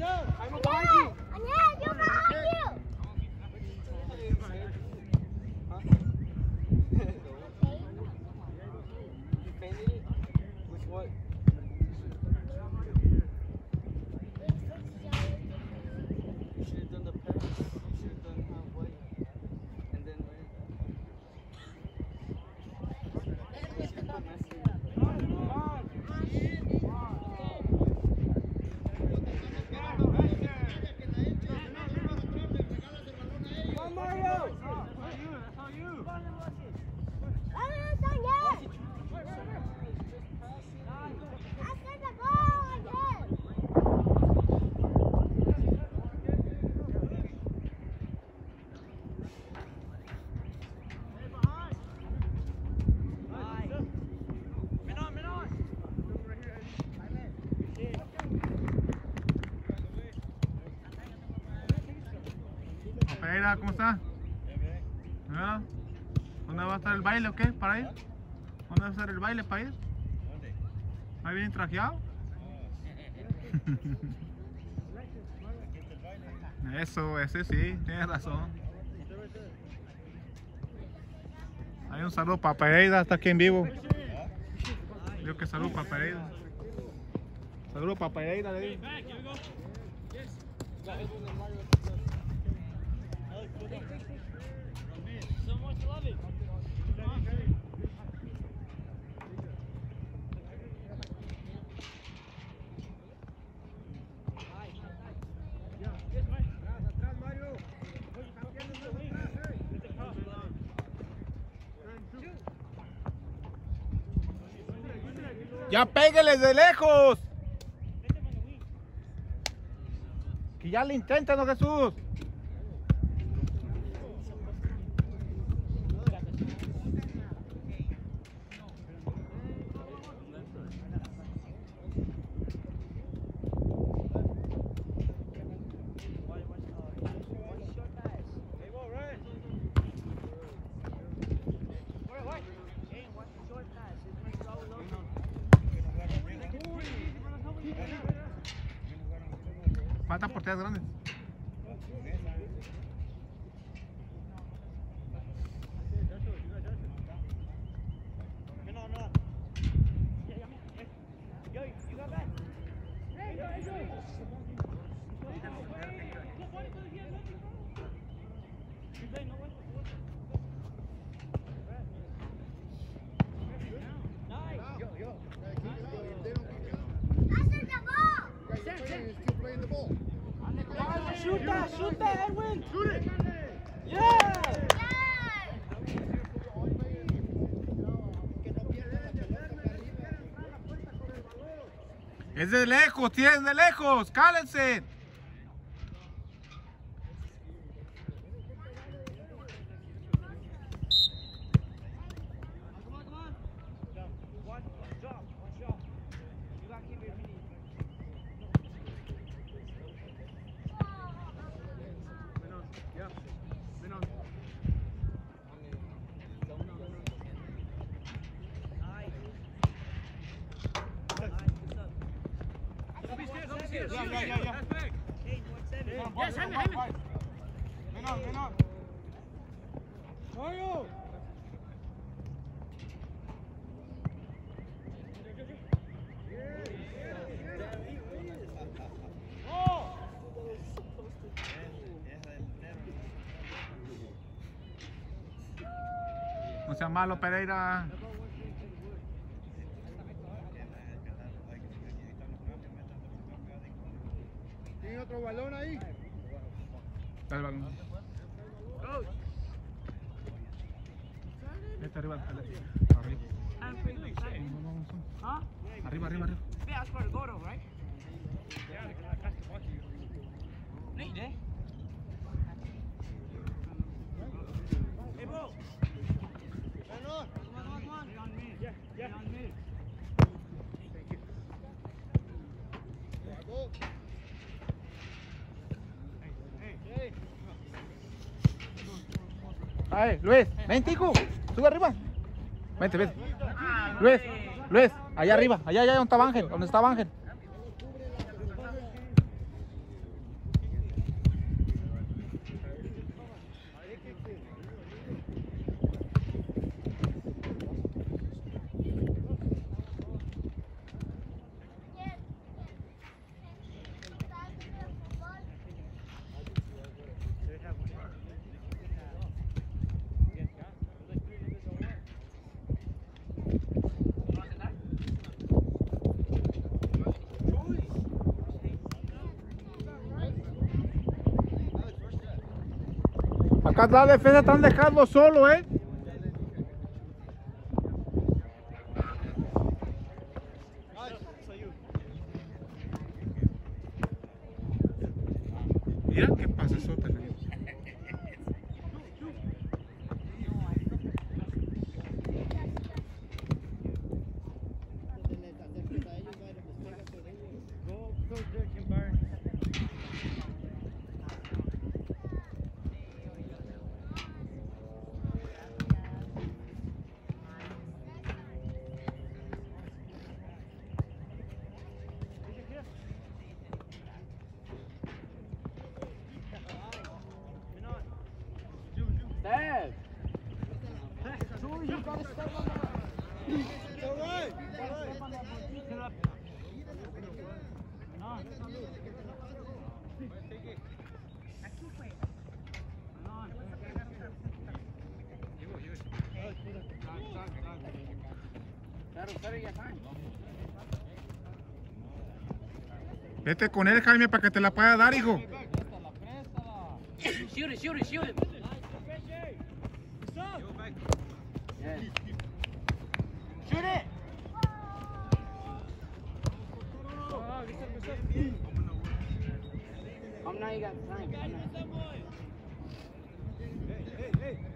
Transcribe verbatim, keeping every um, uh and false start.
Pereira, ¿cómo está? ¿Ah? ¿Dónde va a estar el baile o qué? ¿Para ir? ¿Dónde va a estar el baile para ir? ¿Ahí viene trajeado? Eso, ese sí, tienes razón. Hay un saludo para Pereira, está aquí en vivo. Digo que saludo para Pereira. Saludo para Pereira, le digo. ¡Ya pégueles de lejos! Que ya le intentan, ¿no, Jesús? Faltan porterías grandes. Shoot that, shoot that, Edwin! Shoot it! Yeah! Es de lejos, tienen de lejos, cálense. Yeah, yeah, yeah, yeah. Yes, Henry, Henry. Menor, menor. Mario. No sea malo, Pereira. ¿Tiene otro balón ahí? Está el balón. Este arriba. Arriba. Huh? Arriba, arriba, arriba. Yeah, that's where to go though, right? Need it. Hey, bro. Come on, Come on, come on. Stay on me. Yeah, yeah. Stay on me. Thank you. Bravo. Hey, hey. Ay, Luis, ven, Tico, sube arriba. Vente, vente. Luis, Luis, allá arriba, allá, allá donde estaba Ángel, donde estaba Ángel. Acá atrás la defensa están dejando solo, eh. Mira qué pasa eso. Dad! Julie, you gotta step on that. It's all right. It's all right. Step on that board. Sit up. No. Settle, settle your time. Vete con él, Jaime, para que te la pueda dar, hijo. Shoot it, shoot it, shoot it. Yes. Shoot it. Come now, you got time. Hey, hey, hey.